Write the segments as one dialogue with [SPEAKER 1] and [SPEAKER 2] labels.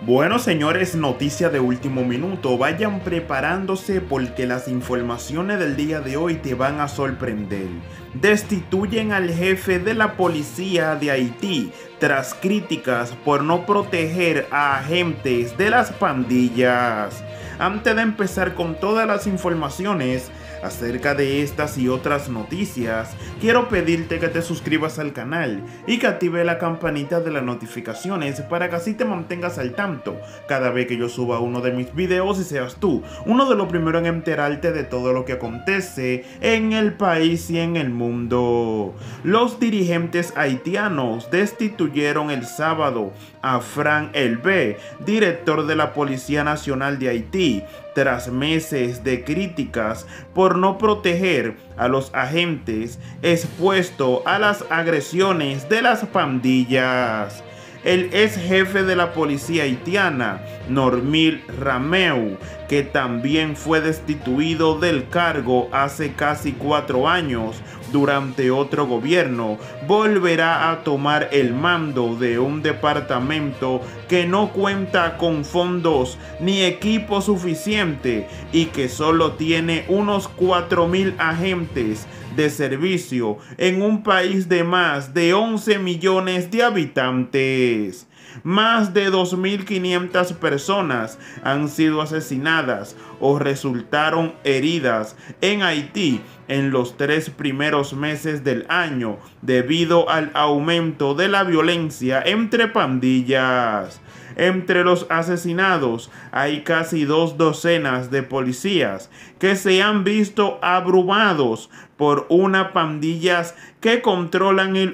[SPEAKER 1] Bueno, señores, noticia de último minuto. Vayan preparándose porque las informaciones del día de hoy te van a sorprender. Destituyen al jefe de la policía de Haití tras críticas por no proteger a agentes de las pandillas. Antes de empezar con todas las informaciones acerca de estas y otras noticias, quiero pedirte que te suscribas al canal y que active la campanita de las notificaciones para que así te mantengas al tanto cada vez que yo suba uno de mis videos y seas tú uno de los primeros en enterarte de todo lo que acontece en el país y en el mundo. Los dirigentes haitianos destituyeron el sábado a Frank Elbé, director de la Policía Nacional de Haití, tras meses de críticas por no proteger a los agentes expuestos a las agresiones de las pandillas. El ex jefe de la policía haitiana, Normil Rameu, que también fue destituido del cargo hace casi 4 años durante otro gobierno, volverá a tomar el mando de un departamento que no cuenta con fondos ni equipo suficiente y que solo tiene unos 4.000 agentes de servicio en un país de más de 11 millones de habitantes. Más de 2.500 personas han sido asesinadas o resultaron heridas en Haití en los 3 primeros meses del año debido al aumento de la violencia entre pandillas. Entre los asesinados hay casi 2 docenas de policías que se han visto abrumados por unas pandillas que controlan el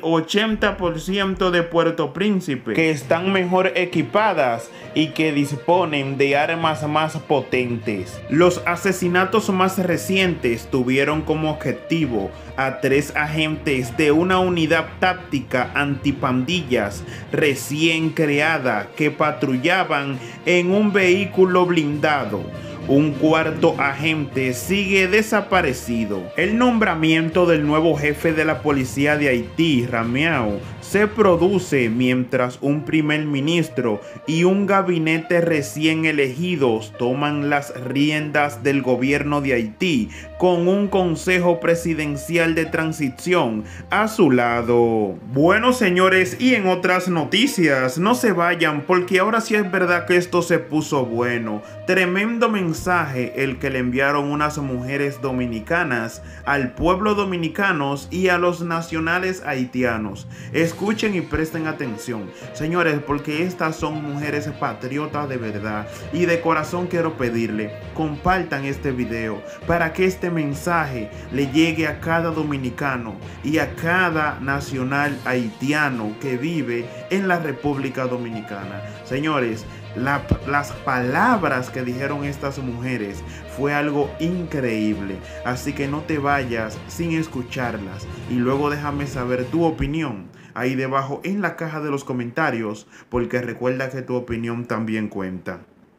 [SPEAKER 1] 80% de Puerto Príncipe, que están mejor equipadas y que disponen de armas más potentes. Los asesinatos más recientes tuvieron como objetivo a 3 agentes de una unidad táctica antipandillas recién creada que patrullaban en un vehículo blindado. Un cuarto agente sigue desaparecido. El nombramiento del nuevo jefe de la policía de Haití, Rameu, se produce mientras un primer ministro y un gabinete recién elegidos toman las riendas del gobierno de Haití con un consejo presidencial de transición a su lado. Bueno, señores, y en otras noticias, no se vayan porque ahora sí es verdad que esto se puso bueno. Tremendo mensaje el que le enviaron unas mujeres dominicanas al pueblo dominicano y a los nacionales haitianos. Escuchen y presten atención, señores, porque estas son mujeres patriotas de verdad y de corazón quiero pedirle, compartan este video para que este mensaje le llegue a cada dominicano y a cada nacional haitiano que vive en la República Dominicana. Señores, las palabras que dijeron estas mujeres fue algo increíble, así que no te vayas sin escucharlas y luego déjame saber tu opinión ahí debajo en la caja de los comentarios, porque recuerda que tu opinión también cuenta.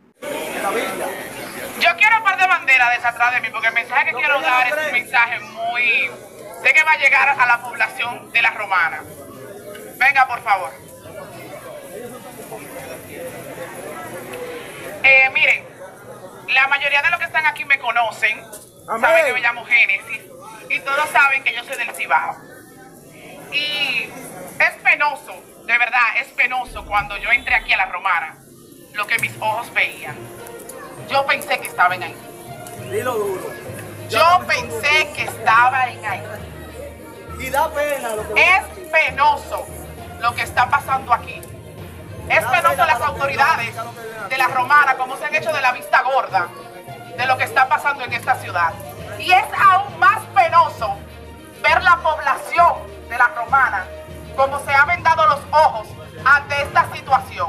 [SPEAKER 2] Yo quiero un par de banderas de atrás de mí, porque el mensaje que quiero dar es un mensaje muy... sé que va a llegar a la población de La Romana. Venga, por favor. Miren, la mayoría de los que están aquí me conocen. Amén. Saben que me llamo Génesis y todos saben que yo soy del Cibao. Y es penoso, de verdad, es penoso cuando yo entré aquí a La Romana, lo que mis ojos veían. Yo pensé que estaba en Haití.
[SPEAKER 3] Dilo duro.
[SPEAKER 2] Yo pensé que estaba en Haití.
[SPEAKER 3] Y da pena lo que
[SPEAKER 2] es penoso lo que está pasando aquí. Es penoso las autoridades de La Romana, como se han hecho de la vista gorda de lo que está pasando en esta ciudad. Y es aún más penoso ver la población de La Romana como se ha vendado los ojos ante esta situación.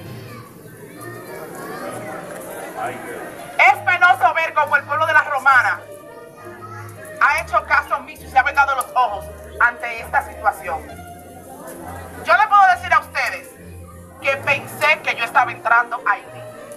[SPEAKER 2] Es penoso ver cómo el pueblo de La Romana ha hecho caso omiso y se ha vendado los ojos ante esta situación. Yo le puedo decir a ustedes que pensé que yo estaba entrando a Haití.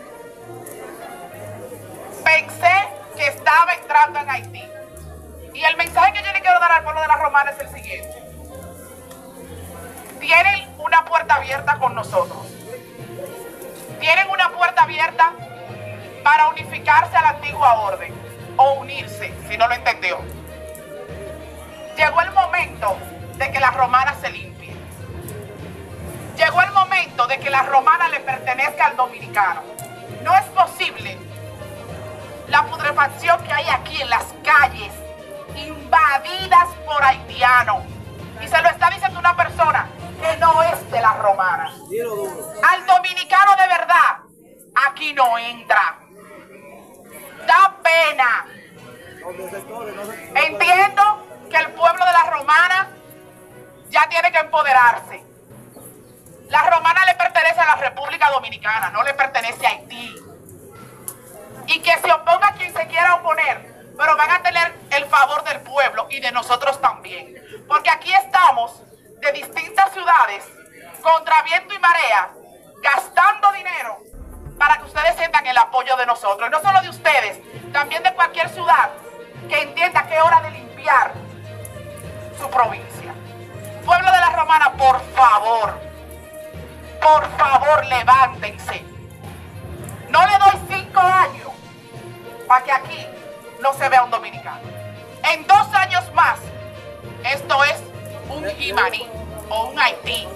[SPEAKER 2] Pensé que estaba entrando en Haití. Y el mensaje que yo le quiero dar al pueblo de La Romana es el siguiente. Tienen una puerta abierta con nosotros. tienen una puerta abierta para unificarse a la antigua orden, o unirse, si no lo entendió. Llegó el momento de que la romana se limpie. Llegó el momento de que la romana le pertenezca al dominicano. No es posible la putrefacción que hay aquí en las calles, invadidas por haitianos. Y se lo está diciendo una persona que no es de la romana. Al dominicano de verdad, aquí no entra. Da pena. Entiendo que el pueblo de la romana ya tiene que empoderarse. La romana le pertenece a la República Dominicana, no le pertenece a Haití. Y que se oponga a quien se quiera oponer, pero van a tener el favor del pueblo y de nosotros también. Porque aquí estamos de distintas ciudades, contra viento y marea, gastando dinero para que ustedes sientan el apoyo de nosotros. Y no solo de ustedes, también de cualquier ciudad que entienda que es hora de limpiar su provincia. Pueblo de la romana, por favor, levántense. No le doy 5 años para que aquí no se vea un dominicano. En 2 años más, esto es un Jimaní o un Haití.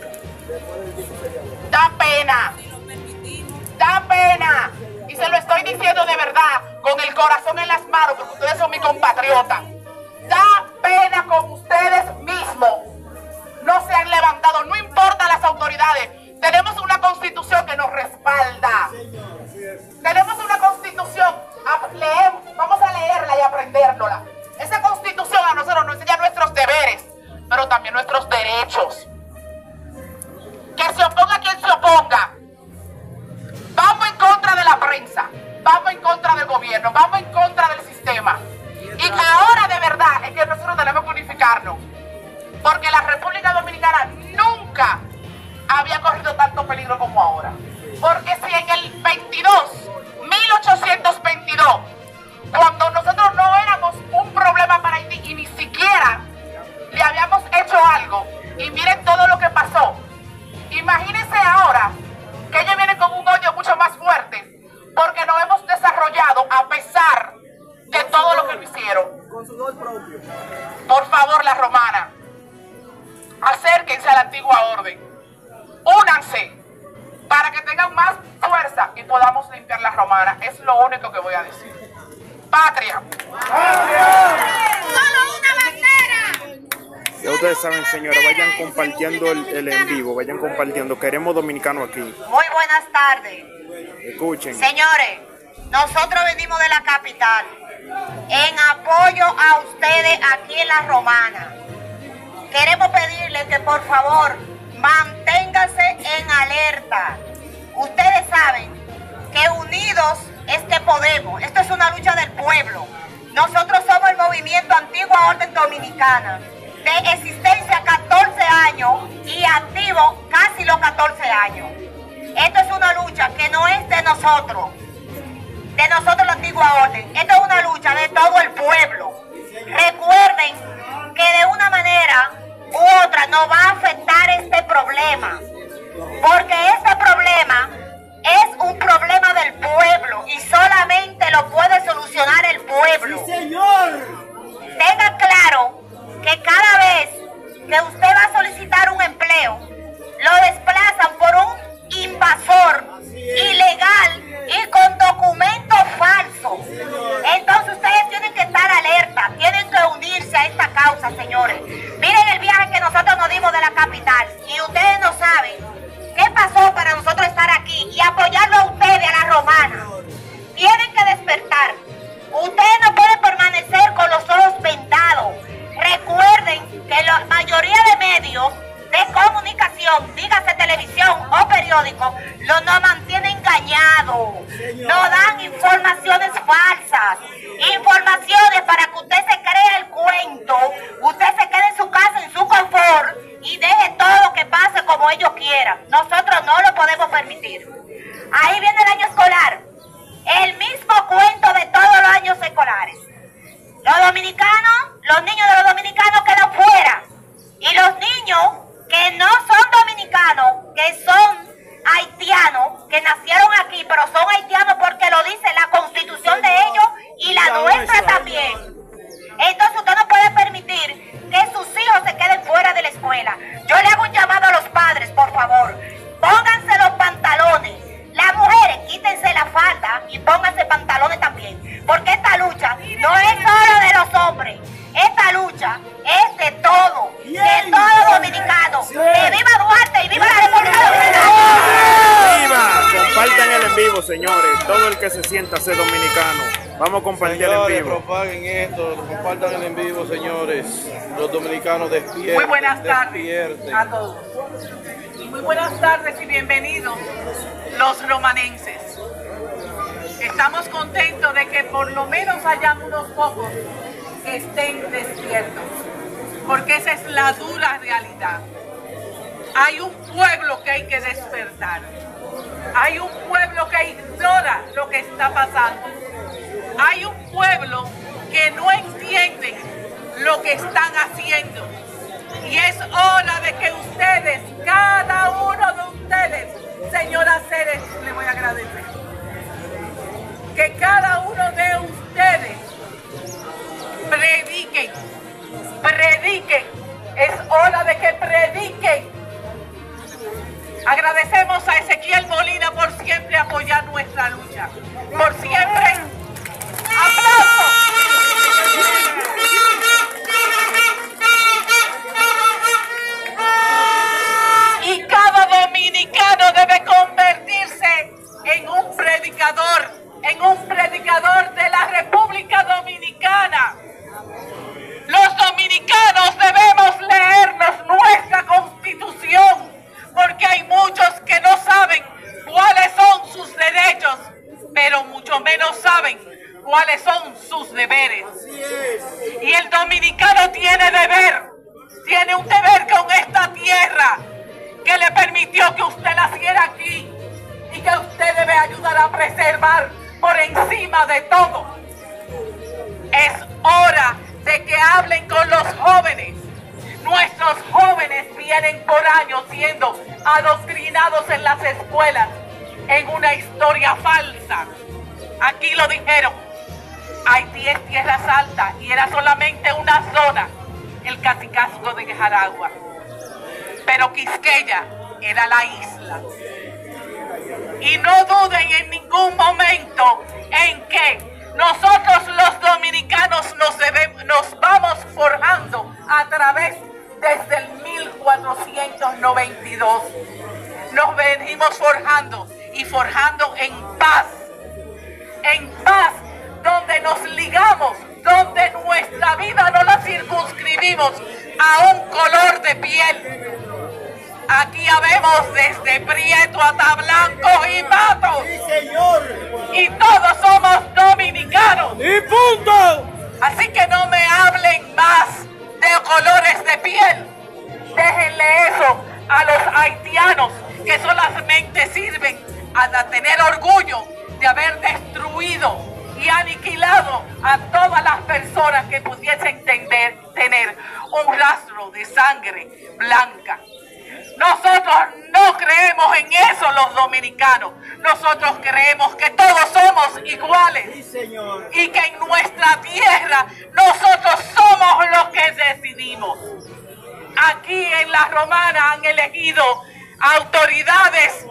[SPEAKER 2] Da pena. Da pena. Y se lo estoy diciendo de verdad, con el corazón en las manos, porque ustedes son mis compatriotas. Da pena con ustedes mismos. No se han levantado, no importa las autoridades. Tenemos una constitución que nos respalda. Tenemos una constitución. Vamos a leerla y aprendérnosla. Esa constitución a nosotros nos enseña nuestros deberes, pero también nuestros derechos. Que se oponga quien se oponga. Vamos en contra de la prensa, vamos en contra del gobierno, vamos en contra del sistema. Y ahora de verdad es que nosotros tenemos que unificarnos. Porque la República Dominicana nunca había corrido tanto peligro como ahora. Porque si en el 1822, cuando nosotros no éramos un problema para Haití y ni siquiera le habíamos hecho algo, y miren todo lo que pasó, imagínense ahora que ellos vienen con un odio mucho más fuerte, porque nos hemos desarrollado a pesar de todo lo que nos hicieron.
[SPEAKER 3] Con su don propio.
[SPEAKER 2] Por favor, la romana, acérquense a la antigua orden, únanse para que tengan más fuerza y podamos limpiar la romana. Es lo único que voy a decir. Patria.
[SPEAKER 4] ¡Solo una bandera!
[SPEAKER 1] Ya ustedes saben, señora, vayan compartiendo el en vivo, vayan compartiendo. Queremos dominicanos aquí.
[SPEAKER 4] Muy buenas tardes.
[SPEAKER 1] Escuchen.
[SPEAKER 4] Señores, nosotros venimos de la capital en apoyo a ustedes aquí en la romana. Queremos pedirles que por favor manténganse en alerta. Ustedes saben que unidos es que podemos. Esto es una lucha del pueblo. Nosotros somos el movimiento Antigua Orden Dominicana, de existencia 14 años y activo casi los 14 años. Esto es una lucha que no es de nosotros la Antigua Orden. Esto es una lucha de todo el pueblo. Recuerden que de una manera u otra nos va a afectar este problema, porque este problema es un problema del pueblo y solamente lo puede solucionar el pueblo.
[SPEAKER 3] ¡Sí, señor!
[SPEAKER 4] Tenga claro que cada vez que usted va a solicitar un empleo, lo desplazan por un invasor ilegal y con documentos falsos. Entonces ustedes tienen que estar alerta, tienen que unirse a esta causa, señores. Miren el viaje que nosotros nos dimos de la capital y ustedes no saben qué pasó para nosotros estar aquí y apoyarlo a ustedes, a la romana. Tienen que despertar. Ustedes no pueden permanecer con los ojos vendados. Recuerden que la mayoría de medios de comunicación, dígase televisión o periódico, nos mantienen engañados, nos dan informaciones falsas, informaciones para que usted se crea el cuento, usted se quede en su casa, en su confort y deje todo que pase como ellos quieran. Nosotros no lo podemos permitir. Ahí viene el año escolar, el mismo cuento de todos los años escolares. Los dominicanos, los niños de los dominicanos quedan fuera. Y los niños que no son dominicanos, que son haitianos, que nacieron
[SPEAKER 1] que se sienta ser dominicano. Vamos a compartir
[SPEAKER 5] Señores,
[SPEAKER 1] en vivo.
[SPEAKER 5] propaguen esto, compartan en vivo, señores. Los dominicanos despierten.
[SPEAKER 2] Muy buenas tardes
[SPEAKER 5] despierten.
[SPEAKER 2] a todos. Muy buenas tardes y bienvenidos los romanenses. Estamos contentos de que por lo menos hayan unos pocos que estén despiertos, porque esa es la dura realidad. Hay un pueblo que hay que despertar. Hay un pueblo que ignora lo que está pasando. Hay un pueblo que no entiende lo que están haciendo. Y es hora de que ustedes, cada uno de ustedes, señora Ceres, le voy a agradecer, que cada uno de ustedes prediquen. Es hora de que prediquen. Agradecemos a Ezequiel Molina por siempre apoyar nuestra lucha. Por siempre. ¡Aplausos! Y cada dominicano debe convertirse en un predicador de la República Dominicana. Los dominicanos debemos leernos nuestra Constitución, porque hay muchos que no saben cuáles son sus derechos, pero mucho menos saben cuáles son sus deberes. Y el dominicano tiene un deber con esta tierra que le permitió que usted naciera aquí y que usted debe ayudar a preservar por encima de todo. Es hora de que hablen con los jóvenes. Nuestros jóvenes vienen por años siendo adoctrinados en las escuelas en una historia falsa. Aquí lo dijeron, Haití es tierras altas y era solamente una zona, el Cacicazgo de Jaragua. Pero Quisqueya era la isla. Y no duden en ningún momento en que nosotros los dominicanos nos vamos forjando a través desde el 1492. Nos venimos forjando y forjando en paz, donde nos ligamos, donde nuestra vida no la circunscribimos a un color de piel. Aquí habemos desde prieto hasta blanco y mato.
[SPEAKER 3] ¡Sí, señor!
[SPEAKER 2] Y todos somos dominicanos.
[SPEAKER 3] ¡Y punto!
[SPEAKER 2] Así que no me hablen más de colores de piel. Déjenle eso a los haitianos, que solamente sirven a tener orgullo de haber destruido y aniquilado a todas las personas que pudiesen tener un rastro de sangre blanca. Nosotros no creemos en eso, los dominicanos. Nosotros creemos que todos somos iguales.
[SPEAKER 3] ¡Sí, señor!
[SPEAKER 2] Y que en nuestra tierra nosotros somos los que decidimos. Aquí en La Romana han elegido autoridades,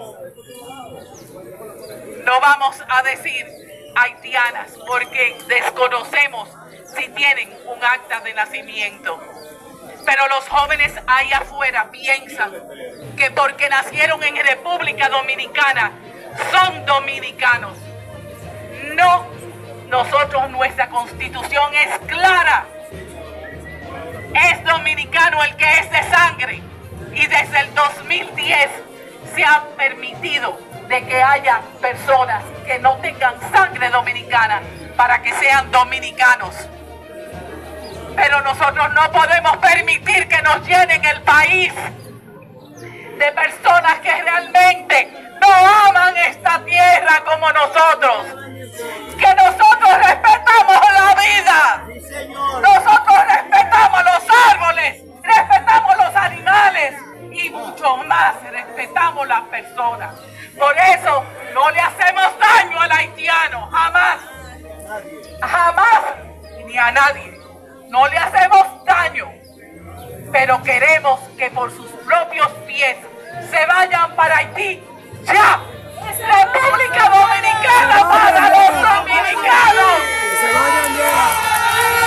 [SPEAKER 2] no vamos a decir haitianas, porque desconocemos si tienen un acta de nacimiento. Pero los jóvenes ahí afuera piensan que porque nacieron en República Dominicana son dominicanos. No, nosotros, nuestra Constitución es clara. Es dominicano el que es de sangre. Y desde el 2010 se ha permitido de que haya personas que no tengan sangre dominicana para que sean dominicanos. Pero nosotros no podemos permitir que nos llenen el país de personas que realmente no aman esta tierra como nosotros. Que nosotros respetamos la vida.
[SPEAKER 3] ¡Sí, señor!
[SPEAKER 2] Nosotros respetamos los árboles, respetamos los animales y mucho más respetamos las personas. Por eso no le hacemos daño al haitiano, jamás, jamás, ni a nadie. No le hacemos daño, pero queremos que por sus propios pies se vayan para Haití. ¡Ya! ¡República Dominicana para los dominicanos!
[SPEAKER 3] ¡Que se vayan ya!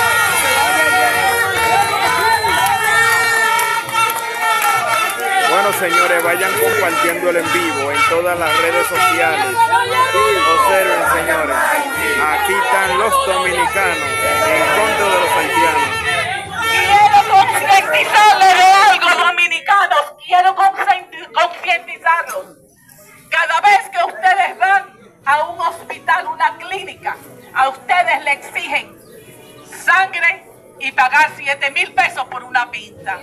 [SPEAKER 1] Bueno,
[SPEAKER 5] señores, vayan compartiendo el en vivo en todas las redes sociales. Observen, señores, aquí están los dominicanos en contra de los haitianos.
[SPEAKER 2] Quiero concientizarles de algo, dominicanos. Quiero concientizarlos. Cada vez que ustedes van a un hospital, una clínica, a ustedes le exigen sangre y pagar 7,000 pesos por una pinta.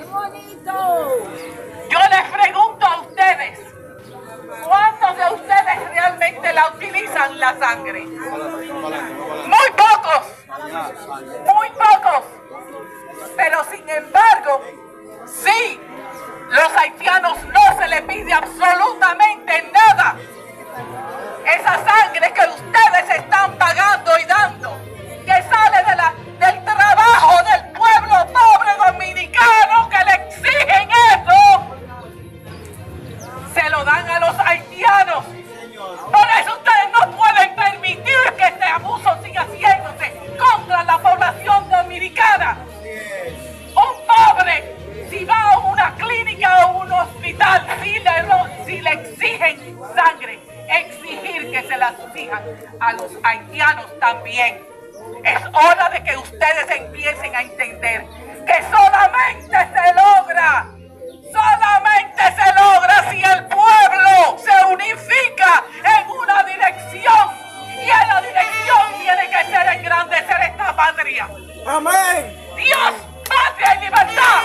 [SPEAKER 2] Yo les pregunto a ustedes, ¿cuántos de ustedes realmente la utilizan la sangre? Muy pocos, muy pocos. Pero sin embargo, sí, los haitianos no se les pide absolutamente nada. Esa sangre que ustedes están pagando y dando, que sale del trabajo del pueblo pobre dominicano que le exigen eso, se lo dan a los haitianos. Por eso ustedes no pueden permitir que este abuso siga haciéndose contra la población dominicana. Un pobre, si va a una clínica o un hospital, si le exigen sangre, exigir que se la exijan a los haitianos también. Es hora de que ustedes empiecen a entender que solamente se logra si el pueblo se unifica en una dirección, y en la dirección tiene que ser engrandecer esta patria.
[SPEAKER 3] Amén.
[SPEAKER 2] Dios, patria y libertad.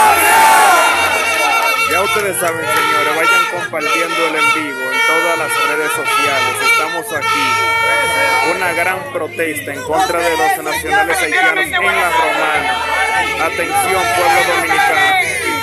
[SPEAKER 5] Ya ustedes saben, señores, vayan compartiendo el en vivo en todas las redes sociales. Estamos aquí, una gran protesta en contra de los nacionales haitianos en la Romana. Atención, pueblo dominicano.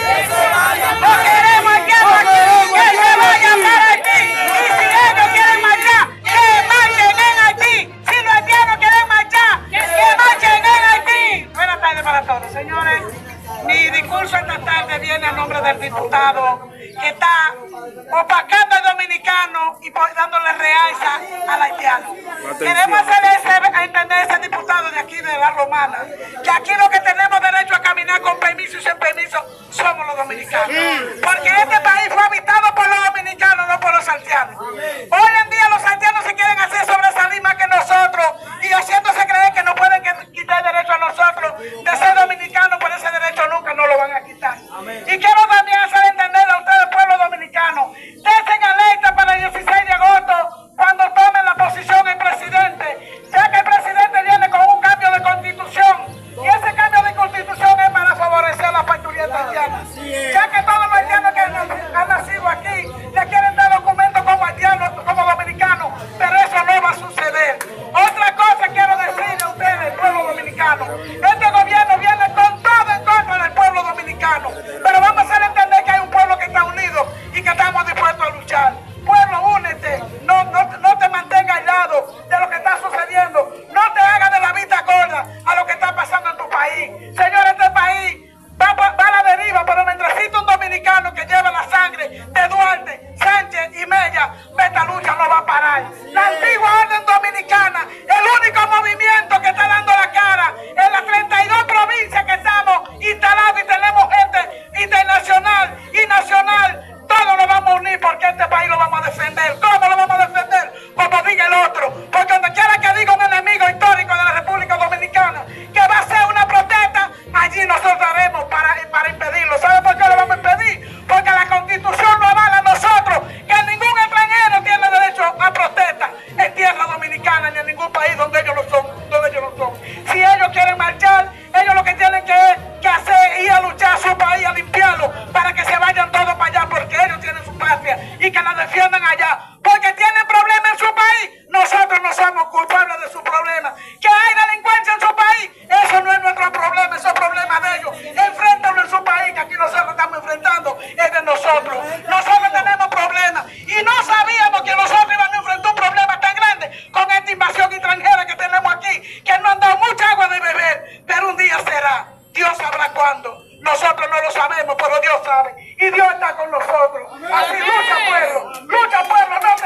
[SPEAKER 2] No queremos haitianos aquí, que se vayan para Haití. Y si ellos quieren marchar, que marchen en Haití. Si los haitianos quieren marchar, que marchen en Haití. Buenas tardes para todos, señores. Mi discurso esta tarde viene a nombre del diputado que está opacando al dominicano y dándole realza al haitiano. Queremos hacerle entender a ese diputado de aquí de la Romana que aquí lo que tenemos derecho a caminar con permiso y sin permiso somos los dominicanos. Porque este país fue habitado por los dominicanos, no por los haitianos. Hoy en día los haitianos se quieren hacer sobresalir más que nosotros y haciéndose creer que no pueden quitar derecho a nosotros de ser dominicanos, por ese derecho nunca nos lo van a quitar. Y quiero también hacer entender a ustedes, pueblo dominicano, estén alerta para el 16 de agosto cuando tomen la posición el presidente, ya que el presidente viene con un cambio de constitución y ese cambio de constitución es para favorecer a la parturienta haitiana, ya que todos los haitianos que han nacido aquí le quieren dar documentos como haitianos, como dominicanos, pero eso no va a suceder. Otra cosa quiero decirle a ustedes, pueblo dominicano, este gobierno viene con todo en contra del pueblo dominicano, pero vamos a hacer entender que hay un pueblo que está unido y que estamos dispuestos a luchar. Pueblo, únete, no te mantengas aislado de lo que está sucediendo, no te hagas de la vista gorda a lo que está pasando en tu país. Señor, este país va a la deriva, pero mientras exista un dominicano que lleve la sangre de Duarte, Sánchez y Mella, esta lucha no va a parar. La antigua orden dominicana, el único movimiento que está dando la cara en las 32 provincias que estamos instalados y tenemos gente internacional y nacional. Todos lo vamos a unir porque este país lo vamos a defender. ¿Cómo lo vamos a defender? Como diga el otro. Porque donde quiera que diga un enemigo histórico de la República Dominicana que va a ser una protesta, allí nosotros haremos para impedirlo. ¿Sabe por qué lo vamos a impedir? Porque la Constitución nos avala a nosotros que ningún extranjero tiene derecho a protesta en tierra dominicana ni en ningún país donde ellos no son. Si ellos quieren marchar, ellos lo que tienen que hacer es ir a luchar a su país, a limpiarlo, para que se vayan todos para allá, porque ellos tienen su patria y que la defiendan allá. Porque tienen problemas en su país, nosotros no somos culpables de su problema. Que hay delincuencia en su país, eso no es nuestro problema, eso es problema de ellos. Enfréntenlo en su país, que aquí nosotros estamos enfrentando, es de nosotros. Nosotros tenemos problemas y no sabíamos que nosotros íbamos a enfrentar un problema tan grande con esta invasión extranjera que tenemos aquí, que nos han dado mucha agua de beber, pero un día será. Dios sabrá cuándo. Nosotros no lo sabemos, pero Dios sabe. Y Dios está con nosotros. Así lucha pueblo, no